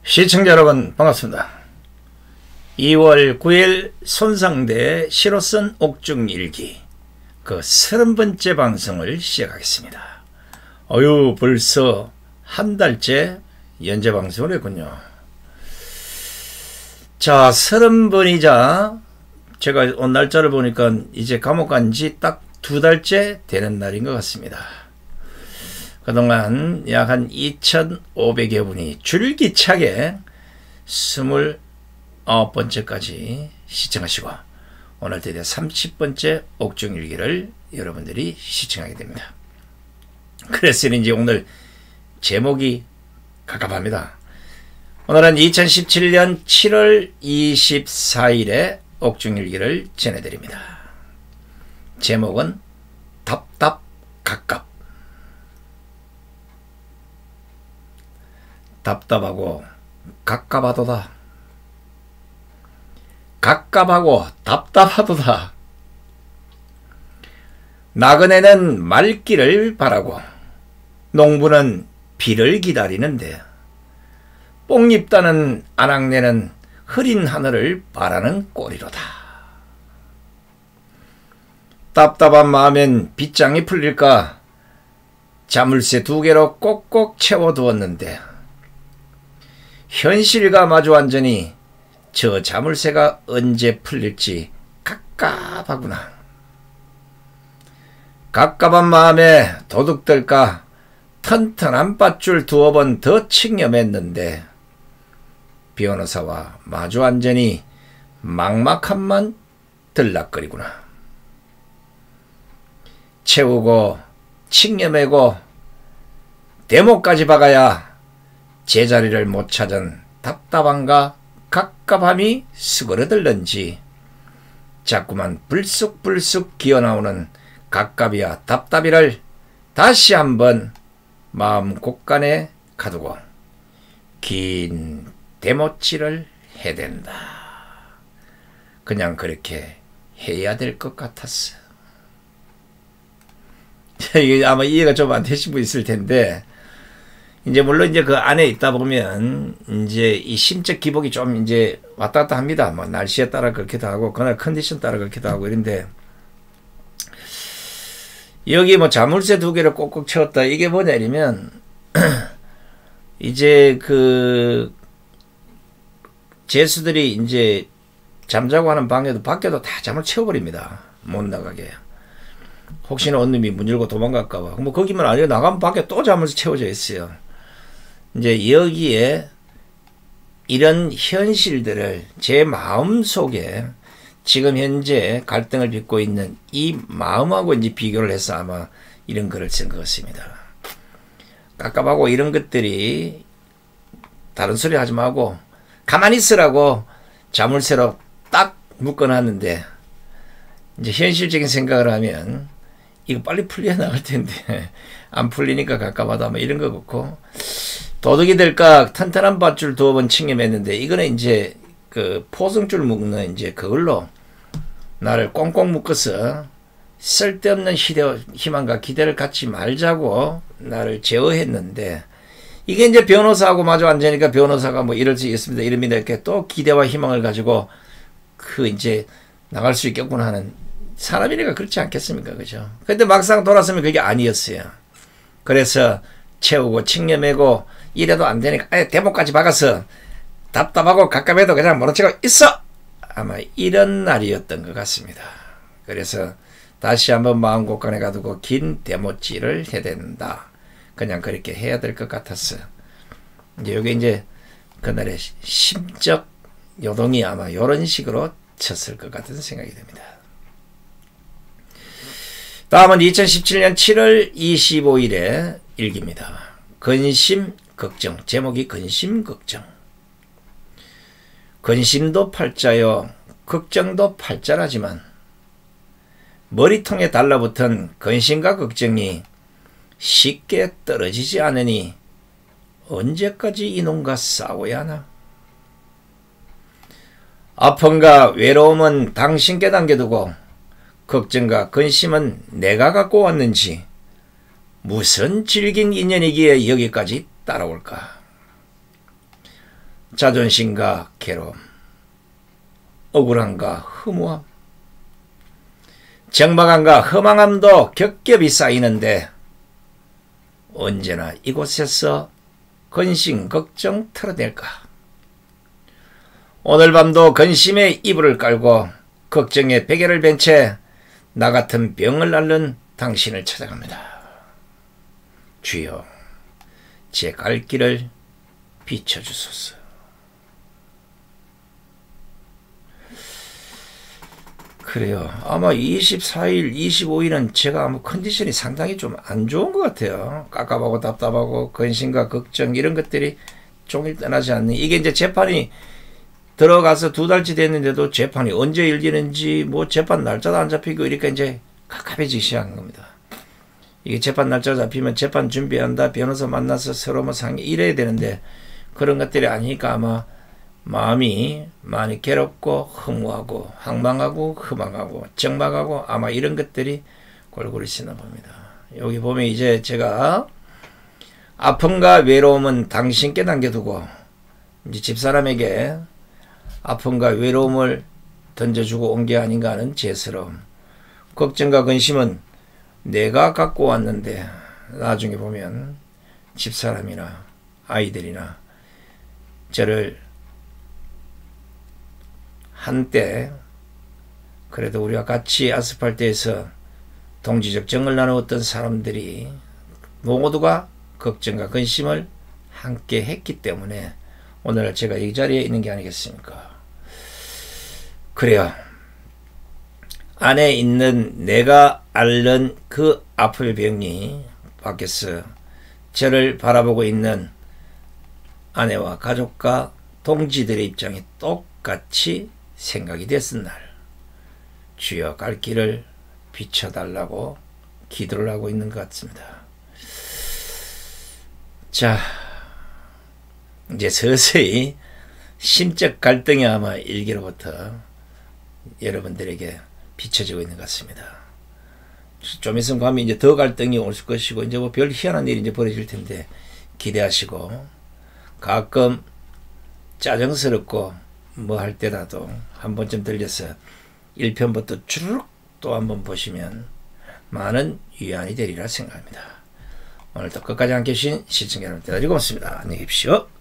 시청자 여러분 반갑습니다. 2월 9일 손상대 시로선 옥중일기 그 30번째 방송을 시작하겠습니다. 벌써 한 달째 연재 방송을 했군요. 자, 30번이자 제가 온 날짜를 보니까 이제 감옥 간 지 딱 2달째 되는 날인 것 같습니다. 그동안 약 한 2,500여 분이 줄기차게 29번째까지 시청하시고 오늘 드디어 30번째 옥중일기를 여러분들이 시청하게 됩니다. 그래서인지 오늘 제목이 갑갑합니다. 오늘은 2017년 7월 24일에 옥중일기를 전해드립니다. 제목은 답답갑갑. 답답하고 갑갑하도다. 갑갑하고 답답하도다. 나그네는 말기를 바라고 농부는 비를 기다리는데 뽕잎 따는 아낙네는 흐린 하늘을 바라는 꼴이로다. 답답한 마음엔 빗장이 풀릴까 자물쇠 2개로 꼭꼭 채워두었는데 현실과 마주 앉으니 저 자물쇠가 언제 풀릴지 갑갑하구나. 갑갑한 마음에 도둑들까 튼튼한 밧줄 2번 더 칭념했는데 변호사와 마주 앉으니 막막함만 들락거리구나. 채우고 칭념하고 대목까지 박아야 제자리를 못 찾은 답답함과 갑갑함이 수그러들는지 자꾸만 불쑥불쑥 기어나오는 갑갑이와 답답이를 다시 한번 마음 곳간에 가두고 긴 대모치를 해댄다. 그냥 그렇게 해야 될 것 같았어. 이게 아마 이해가 좀 안 되신 분 있을 텐데, 이제 물론 이제 그 안에 있다 보면 이제 이 심적 기복이 좀 이제 왔다 갔다 합니다. 뭐 날씨에 따라 그렇기도 하고 그날 컨디션 따라 그렇기도 하고 이런데, 여기 뭐 자물쇠 2개를 꼭꼭 채웠다 이게 뭐냐 이러면 이제 그 제수들이 이제 잠자고 하는 방에도 밖에도 다 잠을 채워버립니다. 못 나가게. 혹시나 어느 놈이 문 열고 도망갈까봐. 뭐 거기만 아니라 나가면 밖에 또 잠을 채워져 있어요. 이제 여기에 이런 현실들을 제 마음 속에 지금 현재 갈등을 빚고 있는 이 마음하고 이제 비교를 해서 아마 이런 글을 쓴 것 같습니다. 갑갑하고 이런 것들이 다른 소리 하지 말고 가만히 있으라고 자물쇠로 딱 묶어놨는데 이제 현실적인 생각을 하면 이거 빨리 풀려 나갈 텐데 안 풀리니까 갑갑하다 뭐 이런 거 그렇고, 도둑이 될까 튼튼한 밧줄 2번 칭념했는데 이거는 이제 그 포승줄 묶는 이제 그걸로 나를 꽁꽁 묶어서 쓸데없는 희망과 기대를 갖지 말자고 나를 제어했는데, 이게 이제 변호사하고 마주 앉으니까 변호사가 뭐 이럴 수 있습니다 이럽니다 이렇게 또 기대와 희망을 가지고 그 이제 나갈 수 있겠구나 하는 사람이니까 그렇지 않겠습니까? 그죠? 근데 막상 돌아서면 그게 아니었어요. 그래서 채우고 칭념하고 이래도 안 되니까 아예 대목까지 박아서 답답하고 갑갑해도 그냥 모른 척하고 있어! 아마 이런 날이었던 것 같습니다. 그래서 다시 한번 마음 곳간에 가두고 긴 대모치를 해댄다. 그냥 그렇게 해야 될 것 같았어. 이제 요게 이제 그날의 심적 요동이 아마 이런 식으로 쳤을 것 같은 생각이 듭니다. 다음은 2017년 7월 25일의 일기입니다. 근심 걱정. 제목이 근심 걱정. 근심도 팔자요 걱정도 팔자라지만 머리통에 달라붙은 근심과 걱정이 쉽게 떨어지지 않으니 언제까지 이놈과 싸워야 하나. 아픔과 외로움은 당신께 남겨두고 걱정과 근심은 내가 갖고 왔는지 무슨 질긴 인연이기에 여기까지 따라올까. 자존심과 괴로움, 억울함과 허무함, 적막함과 허망함도 겹겹이 쌓이는데 언제나 이곳에서 근심, 걱정 털어낼까? 오늘 밤도 근심의 이불을 깔고 걱정의 베개를 벤 채 나 같은 병을 앓는 당신을 찾아갑니다. 주여, 제 갈 길을 비춰주소서. 그래요. 아마 24일, 25일은 제가 아마 컨디션이 상당히 좀 안 좋은 것 같아요. 깝깝하고 답답하고 근심과 걱정 이런 것들이 종일 떠나지 않는. 이게 이제 재판이 들어가서 2달째 됐는데도 재판이 언제 열리는지 뭐 재판 날짜도 안 잡히고 이러니까 이제 갑갑해지기 시작한 겁니다. 이게 재판 날짜 잡히면 재판 준비한다, 변호사 만나서 서로 뭐 상의 이래야 되는데 그런 것들이 아니니까 아마 마음이 많이 괴롭고 허무하고 황망하고 허망하고 적막하고 아마 이런 것들이 골고루 있나 봅니다. 여기 보면 이제 제가 아픔과 외로움은 당신께 남겨두고 이제 집사람에게 아픔과 외로움을 던져주고 온 게 아닌가 하는 죄스러움, 걱정과 근심은 내가 갖고 왔는데 나중에 보면 집사람이나 아이들이나 저를 한때 그래도 우리가 같이 아스팔트에서 동지적 정을 나누었던 사람들이 모두가 걱정과 근심을 함께 했기 때문에 오늘 제가 이 자리에 있는 게 아니겠습니까? 그래요. 안에 있는 내가 앓는 그 아픔의 병이 밖에서 저를 바라보고 있는 아내와 가족과 동지들의 입장이 똑같이 생각이 됐은 날, 주여 갈 길을 비춰달라고 기도를 하고 있는 것 같습니다. 자, 이제 서서히 심적 갈등이 아마 일기로부터 여러분들에게 비춰지고 있는 것 같습니다. 좀 있으면 가면 이제 더 갈등이 올 것이고 이제 뭐 별 희한한 일이 이제 벌어질 텐데 기대하시고, 가끔 짜증스럽고 뭐 할 때라도 한 번쯤 들려서 1편부터 주르륵 또 한번 보시면 많은 위안이 되리라 생각합니다. 오늘도 끝까지 함께 해주신 시청자 여러분 대단히 고맙습니다. 안녕히 계십시오.